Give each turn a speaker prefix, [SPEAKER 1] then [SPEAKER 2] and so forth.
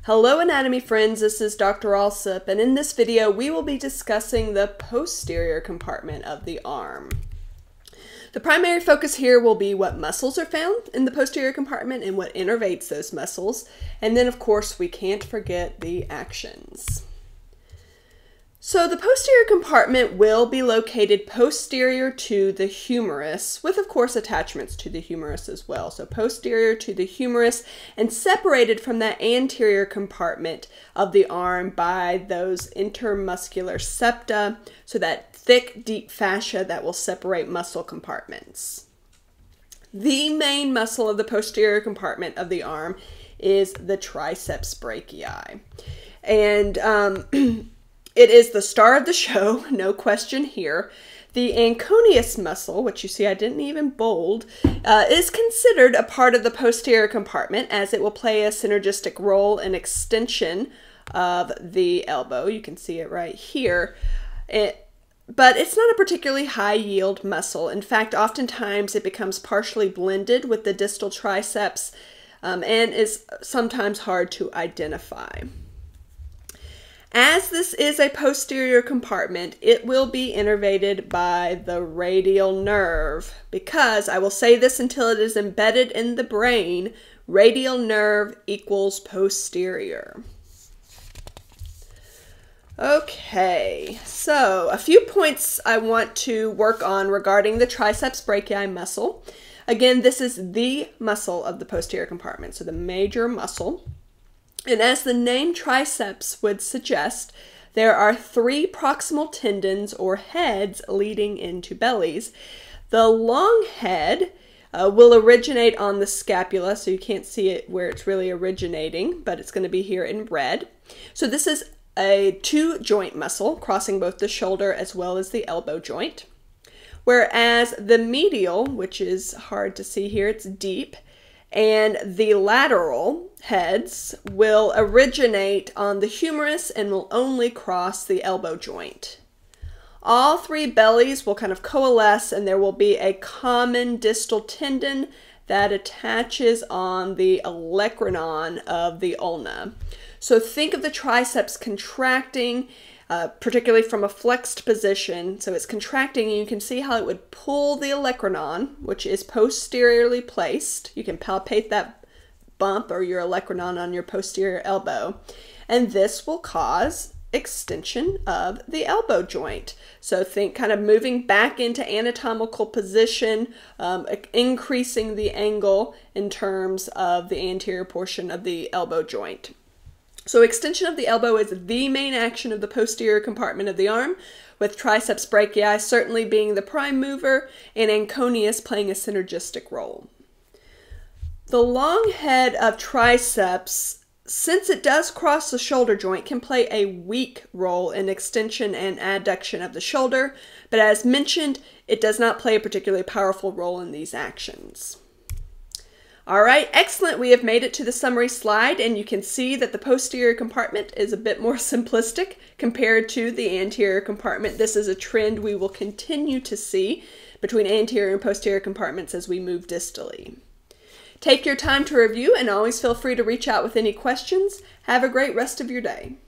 [SPEAKER 1] Hello anatomy friends, this is Dr. Alsup, and in this video we will be discussing the posterior compartment of the arm. The primary focus here will be what muscles are found in the posterior compartment and what innervates those muscles, and then of course we can't forget the actions. So the posterior compartment will be located posterior to the humerus, with of course attachments to the humerus as well. So posterior to the humerus and separated from that anterior compartment of the arm by those intermuscular septa, so that thick, deep fascia that will separate muscle compartments. The main muscle of the posterior compartment of the arm is the triceps brachii. And it is the star of the show, no question here. The anconeus muscle, which you see I didn't even bold, is considered a part of the posterior compartment as it will play a synergistic role in extension of the elbow. You can see it right here. But it's not a particularly high yield muscle. In fact, oftentimes it becomes partially blended with the distal triceps and is sometimes hard to identify. As this is a posterior compartment, it will be innervated by the radial nerve because, I will say this until it is embedded in the brain, radial nerve equals posterior. Okay, so a few points I want to work on regarding the triceps brachii muscle. Again, this is the muscle of the posterior compartment, so the major muscle. And as the name triceps would suggest, there are three proximal tendons or heads leading into bellies. The long head will originate on the scapula, so you can't see it where it's really originating, but it's going to be here in red. So this is a two-joint muscle crossing both the shoulder as well as the elbow joint. Whereas the medial, which is hard to see here, it's deep, and the lateral heads will originate on the humerus and will only cross the elbow joint. All three bellies will kind of coalesce and there will be a common distal tendon that attaches on the olecranon of the ulna. So think of the triceps contracting, particularly from a flexed position. So it's contracting and you can see how it would pull the olecranon, which is posteriorly placed. You can palpate that bump or your olecranon on your posterior elbow. And this will cause extension of the elbow joint. So think kind of moving back into anatomical position, increasing the angle in terms of the anterior portion of the elbow joint. So extension of the elbow is the main action of the posterior compartment of the arm, with triceps brachii certainly being the prime mover and anconeus playing a synergistic role. The long head of triceps, since it does cross the shoulder joint, can play a weak role in extension and adduction of the shoulder, but as mentioned, it does not play a particularly powerful role in these actions. All right, excellent. We have made it to the summary slide, and you can see that the posterior compartment is a bit more simplistic compared to the anterior compartment. This is a trend we will continue to see between anterior and posterior compartments as we move distally. Take your time to review and always feel free to reach out with any questions. Have a great rest of your day.